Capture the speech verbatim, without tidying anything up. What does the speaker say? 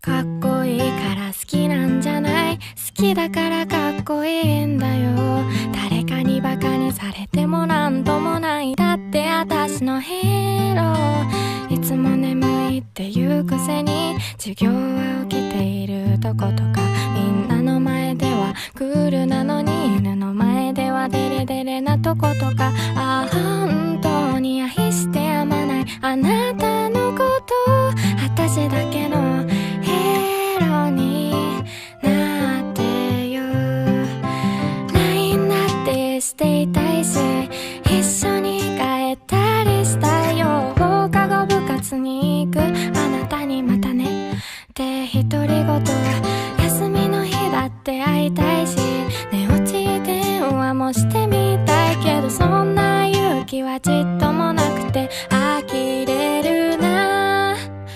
かっこいいから好きなんじゃない、好きだからかっこいいんだよ。誰かにバカにされてもなんともない、だって私のヒーロー。いつも眠いって言うくせに授業は起きているとことか、みんなの前ではクールなのに犬の前ではデレデレなとことか、ああ本当に愛してやまないあなたのこと